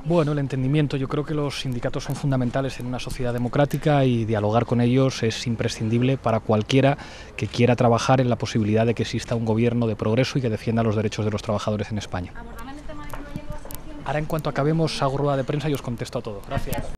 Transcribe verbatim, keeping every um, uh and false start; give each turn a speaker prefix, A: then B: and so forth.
A: Bueno, el entendimiento. Yo creo que los sindicatos son fundamentales en una sociedad democrática y dialogar con ellos es imprescindible para cualquiera que quiera trabajar en la posibilidad de que exista un gobierno de progreso y que defienda los derechos de los trabajadores en España. Ahora, en cuanto acabemos, hago rueda de prensa y os contesto a todo. Gracias.